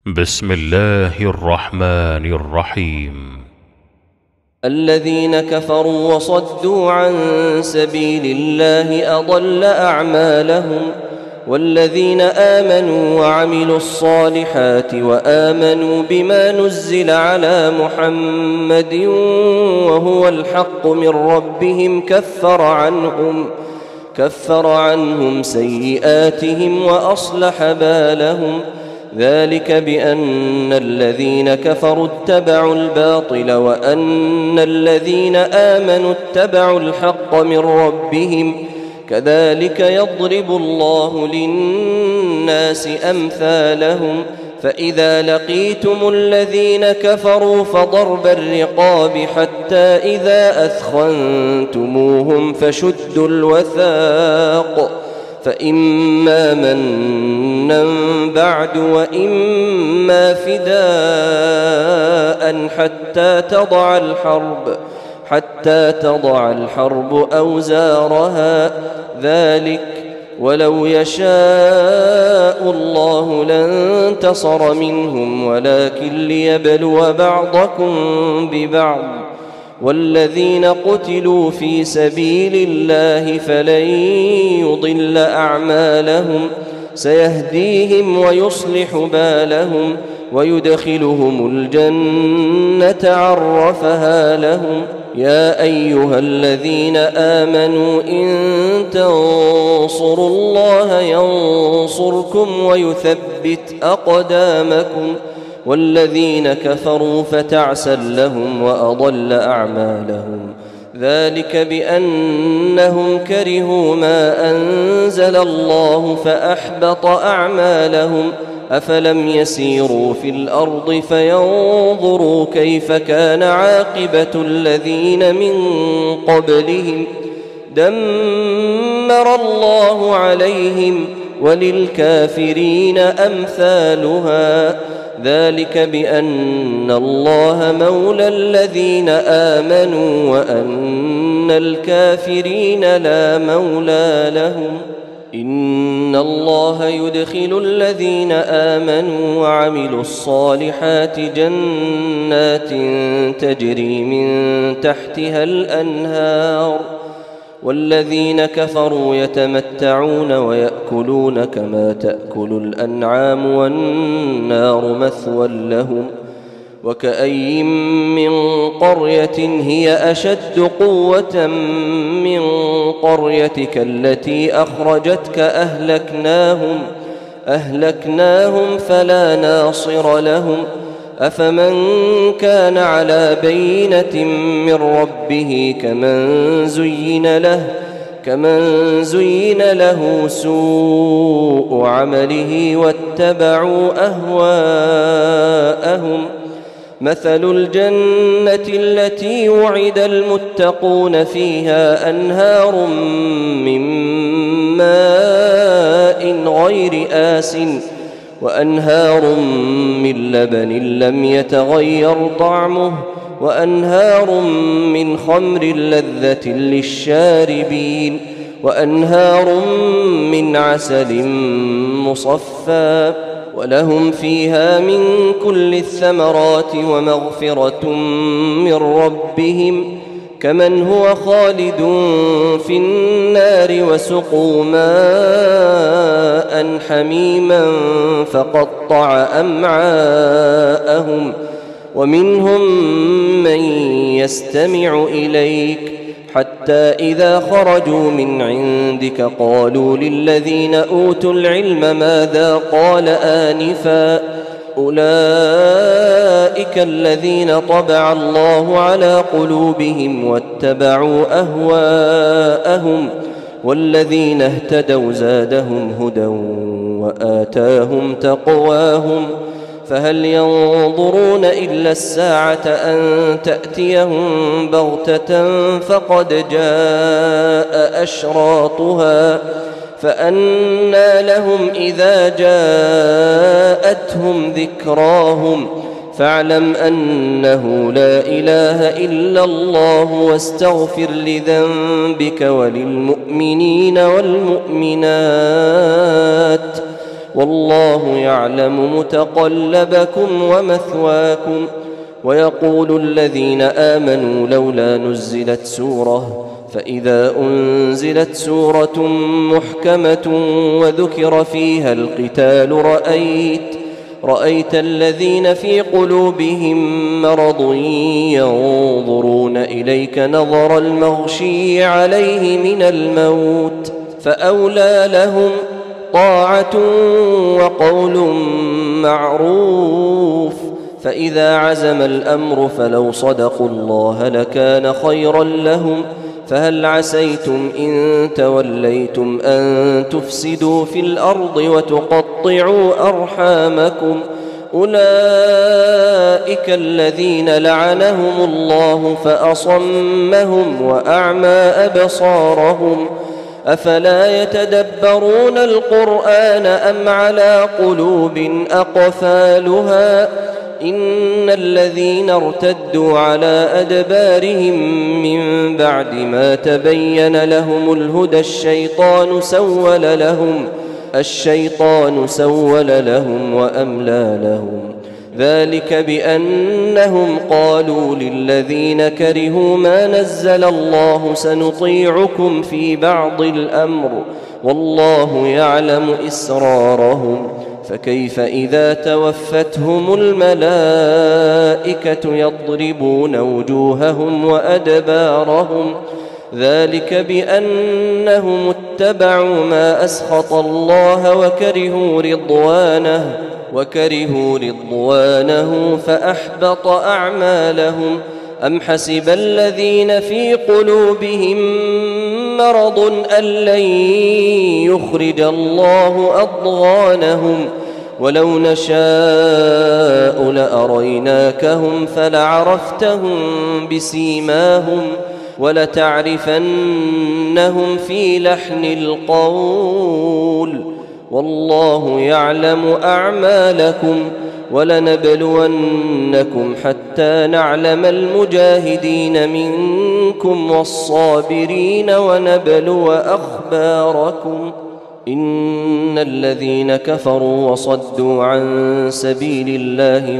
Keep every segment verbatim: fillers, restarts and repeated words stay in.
بسم الله الرحمن الرحيم. الذين كفروا وصدوا عن سبيل الله أضل أعمالهم، والذين آمنوا وعملوا الصالحات وآمنوا بما نزل على محمد وهو الحق من ربهم كفر عنهم كفر عنهم سيئاتهم وأصلح بالهم. ذلك بأن الذين كفروا اتبعوا الباطل وأن الذين آمنوا اتبعوا الحق من ربهم، كذلك يضرب الله للناس أمثالهم. فإذا لقيتم الذين كفروا فضرب الرقاب حتى إذا أثخنتموهم فشدوا الوثاق، فإما منا بعد وإما فداء حتى تضع الحرب حتى تضع الحرب أوزارها. ذلك ولو يشاء الله لانتصر منهم ولكن ليبلو بعضكم ببعض. والذين قتلوا في سبيل الله فلن يضل أعمالهم، سيهديهم ويصلح بالهم ويدخلهم الجنة عرفها لهم. يا أيها الذين آمنوا إن تنصروا الله ينصركم ويثبت أقدامكم، والذين كفروا فتعسا لهم وأضل أعمالهم. ذلك بأنهم كرهوا ما أنزل الله فأحبط أعمالهم. أفلم يسيروا في الأرض فينظروا كيف كان عاقبة الذين من قبلهم، دمر الله عليهم وللكافرين أمثالها. ذلك بأن الله مولى الذين آمنوا وأن الكافرين لا مولى لهم. إن الله يدخل الذين آمنوا وعملوا الصالحات جنات تجري من تحتها الأنهار، والذين كفروا يتمتعون ويأكلون كما تأكل الأنعام والنار مثوى لهم. وكأي من قرية هي أشد قوة من قريتك التي أخرجتك أهلكناهم أهلكناهم فلا ناصر لهم. أفمن كان على بينة من ربه كمن زين له كمن زين له سوء عمله واتبعوا أهواءهم. مثل الجنة التي وعد المتقون فيها أنهار من ماء غير آسٍ وأنهار من لبن لم يتغير طعمه وأنهار من خمر لذة للشاربين وأنهار من عسل مصفى، ولهم فيها من كل الثمرات ومغفرة من ربهم، كمن هو خالد في النار وسقوا ماء حميما فقطع أمعاءهم. ومنهم من يستمع إليك حتى إذا خرجوا من عندك قالوا للذين أوتوا العلم ماذا قال آنفا، أولئك الذين طبع الله على قلوبهم واتبعوا أهواءهم، والذين اهتدوا زادهم هدى وآتاهم تقواهم. فهل ينظرون إلا الساعة أن تأتيهم بغتة فقد جاء أشراطها، فأنى لهم إذا جاءتهم ذكراهم. فاعلم أنه لا إله إلا الله واستغفر لذنبك وللمؤمنين والمؤمنات والله يعلم متقلبكم ومثواكم. ويقول الذين آمنوا لولا نزلت سورة، فإذا أنزلت سورة محكمة وذكر فيها القتال رأيت رأيت الذين في قلوبهم مرض ينظرون إليك نظر المغشي عليه من الموت، فأولى لهم طاعة وقول معروف. فإذا عزم الأمر فلو صدقوا الله لكان خيرا لهم. فهل عسيتم إن توليتم أن تفسدوا في الأرض وتقطعوا أرحامكم؟ أولئك الذين لعنهم الله فأصمهم وأعمى أبصارهم. أفلا يتدبرون القرآن أم على قلوب أقفالها؟ إن الذين ارتدوا على أدبارهم من بعد ما تبين لهم الهدى الشيطان سول لهم الشيطان سول لهم وأملى لهم. ذلك بأنهم قالوا للذين كرهوا ما نزل الله سنطيعكم في بعض الأمر والله يعلم إسرارهم. فكيف إذا توفتهم الملائكة يضربون وجوههم وأدبارهم؟ ذلك بأنهم اتبعوا ما أسخط الله وكرهوا رضوانه وكرهوا رضوانه فأحبط أعمالهم. أم حسب الذين في قلوبهم مرض أن لن يخرج الله أضغانهم؟ ولو نشاء لأريناكهم فلعرفتهم بسيماهم ولتعرفنهم في لحن القول والله يعلم أعمالكم. ولنبلونكم حتى نعلم المجاهدين منكم والصابرين ونبلو أخباركم. إن الذين كفروا وصدوا عن سبيل الله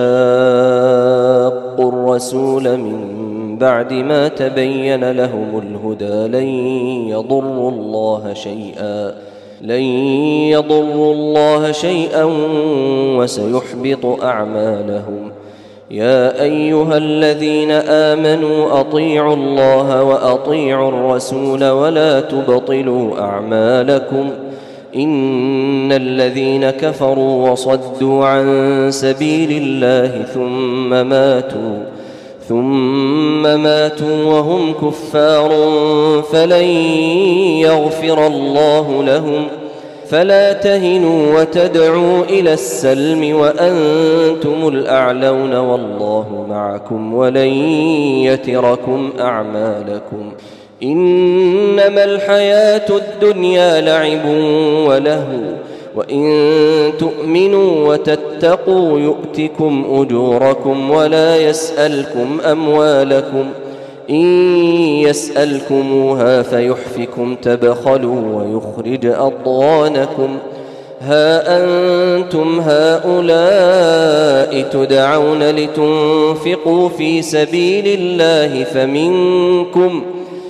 وشاقوا الرسول من بعد ما تبين لهم الهدى لن يضروا الله شيئا لن يضروا الله شيئا وسيحبط أعمالهم. يا أيها الذين آمنوا أطيعوا الله وأطيعوا الرسول ولا تبطلوا أعمالكم. إن الذين كفروا وصدوا عن سبيل الله ثم ماتوا ثم ماتوا وهم كفار فلن يغفر الله لهم. فلا تهنوا وتدعوا إلى السلم وأنتم الأعلون والله معكم ولن يتركم أعمالكم. إنما الحياة الدنيا لعب ولهو وإن تؤمنوا وتتقوا يؤتكم أجوركم ولا يسألكم أموالكم. إن يسألكموها فيحفكم تبخلوا ويخرج أضغانكم. ها أنتم هؤلاء تدعون لتنفقوا في سبيل الله فمنكم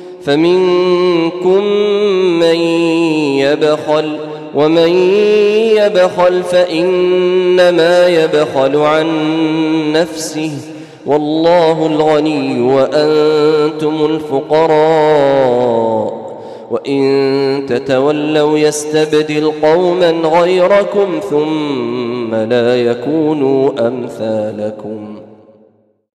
فمنكم من يبخل ومن يبخل فإنما يبخل عن نفسه والله الغني وأنتم الفقراء. وإن تتولوا يستبدل قوما غيركم ثم لا يكونوا أمثالكم.